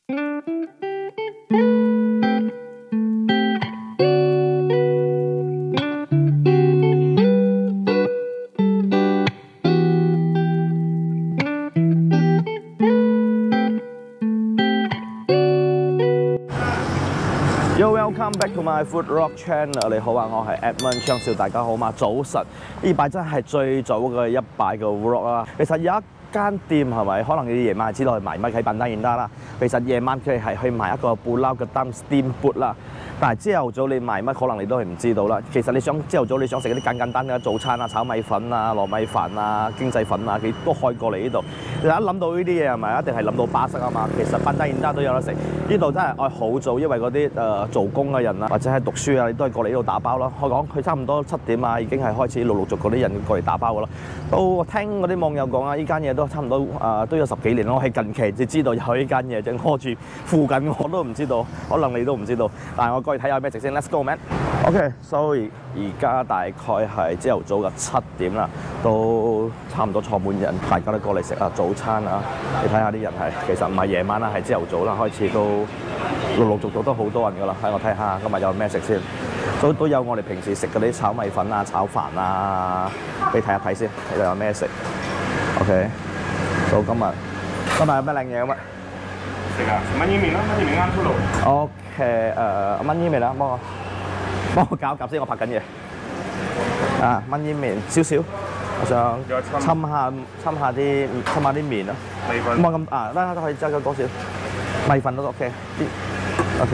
Yo, welcome back to my Food Rock Channel。你好啊，我係 Edmond 張少，大家好嘛？早晨，呢擺真係最早嘅一擺嘅 vlog 啦。其實有一間店係咪？可能你夜晚知道係賣乜喺賓達現達啦。其實夜晚佢係去賣一個布撈嘅擔 steamboat 啦。但係朝頭早你賣乜，可能你都係唔知道啦。其實你想朝頭早你想食嗰啲簡單嘅早餐啊，炒米粉啊、糯米飯啊、經濟粉啊，佢都開過嚟呢度。你一諗到呢啲嘢係咪？一定係諗到巴塞啊嘛。其實賓達現達都有得食。呢度真係愛好早，因為嗰啲做工嘅人啊，或者係讀書啊，你都係過嚟呢度打包啦。我講佢差唔多7點啊，已經係開始陸續嗰啲人過嚟打包噶啦。我聽嗰啲網友講啊，呢間嘢都差唔多都有10幾年咯。我係近期先知道有呢間嘢，正開住附近我都唔知道，可能你都唔知道。但係我過去睇下咩食先 ，Let's go man。OK，so 而家大概係朝頭早嘅7點啦，都差唔多坐滿人，大家都過嚟食啊早餐啊。你睇下啲人係其實唔係夜晚啦，係朝頭早啦，開始都陸續都好多人噶啦。睇我睇下今日有咩食先，都有我哋平時食嗰啲炒米粉啊、炒飯啊，俾你睇下睇先，睇下有咩食。OK， 到今日有咩靚嘢咁啊？ 食啊，燜伊麵啦，燜伊麵啱出爐。 OK， 燜伊麵啦，幫我搞一夾先，我拍緊嘢。啊，燜伊麵少少，我想侵下啲麵咯。 米粉。 唔好咁啊，得可以加多少？米粉都 OK。OK。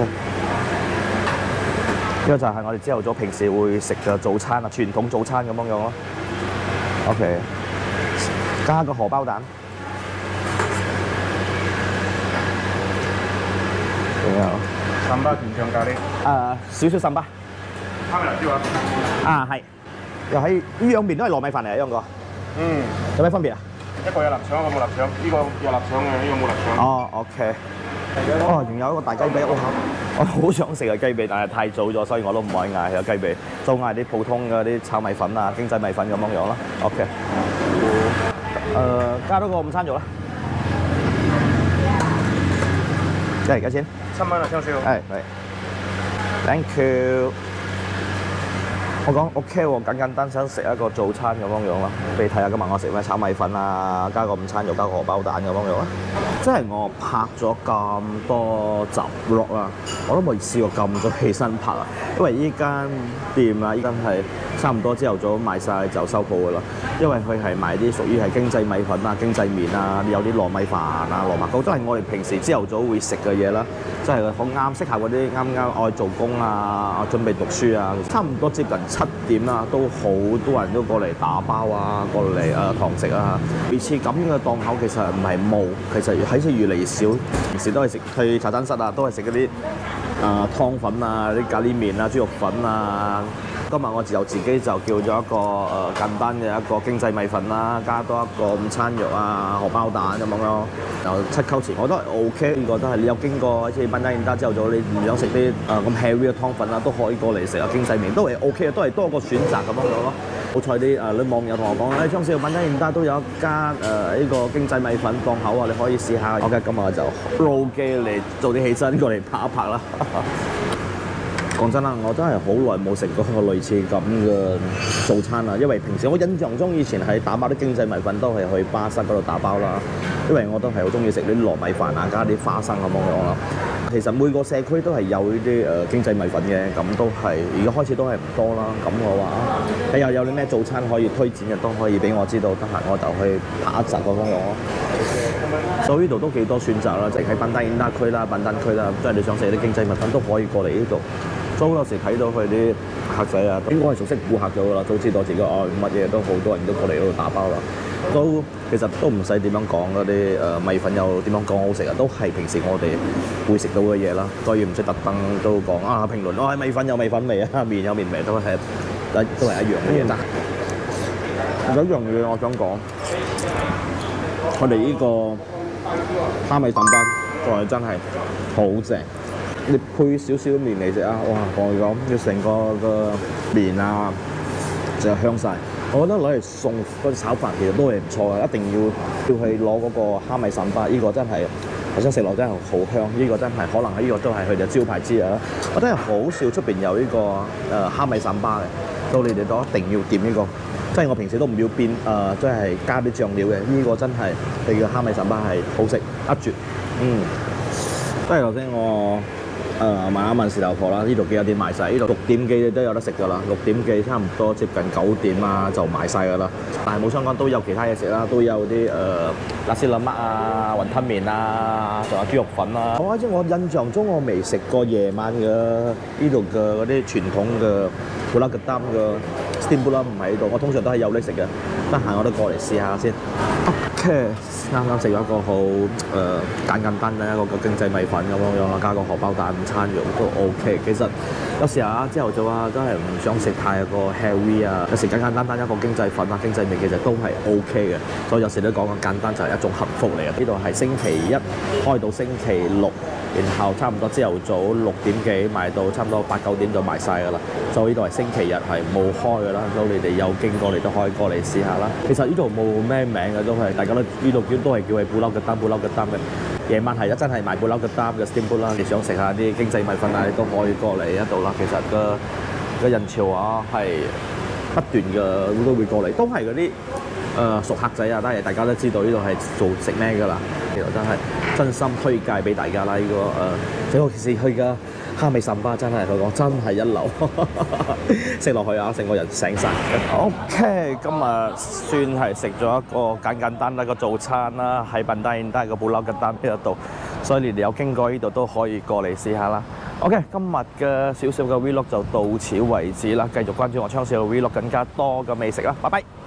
呢個就係我哋朝頭早平時會食嘅早餐啊，傳統早餐咁樣樣咯。OK。加個荷包蛋。仲有。 三巴甜醬咖喱。 少少三巴。 蝦米辣椒啊？ 啊係。又喺呢兩邊都係糯米飯嚟啊，一個。 嗯。 有咩分別啊？ 一個有臘腸，一個冇臘腸。呢個有臘腸嘅，呢個冇臘腸。 哦 ，OK。哦，仲有一個大雞髀，我好想食嘅雞髀，但係太早咗，所以我都唔可以嗌有雞髀，就嗌啲普通嘅啲炒米粉啊、經濟米粉咁樣樣啦。OK。加多個午餐肉啦。幾多錢？7蚊啊，張少。係。Thank you。我講 OK 喎，簡單想食一個早餐咁樣樣啦，俾你睇下今日我食咩炒米粉啊，加個午餐肉，加個荷包蛋咁樣樣啦。即係我拍咗咁多集 vlog 啦，我都未試過咁早起身拍啊，因為依間店啊，依間係差唔多朝頭早賣晒就收鋪噶啦，因為佢係賣啲屬於係經濟米粉啊、經濟麵啊，有啲糯米飯啊、蘿蔔糕，都係我哋平時朝頭早會食嘅嘢啦，即係好啱適合嗰啲啱愛做工啊、準備讀書啊，差唔多接近7點啦，都好多人都過嚟打包啊，過嚟堂食啊。類似咁嘅檔口其實唔係冇，其實喺似越嚟越少。平時都係食去茶餐室啊，都係食嗰啲湯粉啊、啲咖喱麵啊、豬肉粉啊。今日我自己就叫咗一個簡單嘅一個經濟米粉啦，加多一個午餐肉啊、荷包蛋咁樣咯。就7溝錢，我都係 OK。呢個都係你有經過好似賓達現達朝頭早，你唔想食啲咁 heavy 嘅湯粉啊，都可以過嚟食下經濟麵，都係 OK 嘅，都係多個選擇咁樣咯。好彩啲啲網友同我講，張少賓達現達都有一間呢個經濟米粉檔口啊，你可以試下。OK， 今日就撈機嚟做啲起身過嚟拍一拍啦。講真啦，我真係好耐冇食過個類似咁嘅早餐啦，因為平時我印象中以前係打包啲經濟米粉都係去巴剎嗰度打包啦，因為我都係好中意食啲糯米飯啊，加啲花生咁樣啦。其實每個社區都係有呢啲經濟米粉嘅，咁都係而家開始都係唔多啦。咁我話睇下有啲咩早餐可以推薦嘅，都可以俾我知道，得閒我就去拍一集咁樣咯。所以呢度都幾多選擇啦，即係喺賓達現達區啦、賓達區啦，即係你想食啲經濟米粉都可以過嚟呢度。都有時睇到佢啲客仔啊，應該係熟悉顧客咗噶啦，都知道自己乜嘢都好多人都過嚟嗰度打包啦。都其實都唔使點樣講嗰啲米粉又點樣講好食啊，都係平時我哋會食到嘅嘢啦，所以唔使特登都講評論米粉有米粉味啊，麵有麵味，都係一樣嘅嘢。有一樣嘢我想講，我哋呢個蝦米蛋包真係好正。你配少少麵嚟食啊！哇，我講要成個麵啊，就香晒。我覺得攞嚟餸嗰啲炒飯其實都係唔錯嘅，一定要去攞嗰個蝦米散巴，呢個真係頭先食落真係好香，呢個真係可能呢個都係佢哋招牌之一啦。我真係好少出邊有呢個蝦米散巴嘅，到你哋都一定要點呢個。即係我平時都唔要變即係加啲醬料嘅，呢個真係你嘅蝦米散巴係好食一絕。即係頭先我問一問事頭婆啦，呢度幾多點賣晒？呢度6點幾都有得食㗎啦，6點幾差唔多接近9點啊就賣晒㗎啦。但係冇相干都有其他嘢食啦，都有啲辣絲辣乜啊、雲吞麵啊，仲有豬肉粉啊。我印象中我未食過夜晚嘅呢度嘅嗰啲傳統嘅布拉格丹嘅 steam 布拉唔喺度，我通常都係有得食嘅。得閒我都過嚟試下先。OK， 啱啱食咗一個好簡單嘅一個經濟米粉咁樣啦，加個荷包蛋午餐肉都 OK。其實有時候朝頭早啊，真係唔想食太過 heavy 啊，有時簡單一個經濟粉啊、經濟麵其實都係 OK 嘅。所以有時都講簡單就係一種幸福嚟嘅。呢度係星期一開到星期六，然後差唔多朝頭早6點幾賣到差唔多8、9點就賣晒㗎啦。所以呢度係星期日係冇開㗎啦，所以你哋有經過你都可以過嚟試下啦。其實呢度冇咩名嘅，都係大家都呢度都係叫係布撈嘅單嘅。夜晚係真係賣布撈嘅單嘅 steam 布啦，你想食下啲經濟米粉啊，你都可以過嚟一度啦。其實個人潮啊係不斷嘅都會過嚟，都係嗰啲熟客仔啊，但係大家都知道呢度係做食咩㗎啦。其實真係真心推介俾大家啦！呢個尤其是佢嘅蝦米散巴真係佢講真係一流，食落去啊，成個人醒晒。OK， 今日算係食咗一個簡單一個早餐啦，喺賓達因帶個布撈吉丹呢度，所以你哋有經過呢度都可以過嚟試下啦。OK， 今日嘅少少嘅 Vlog 就到此為止啦，繼續關注我昌少嘅 Vlog，更加多嘅美食啦，拜拜。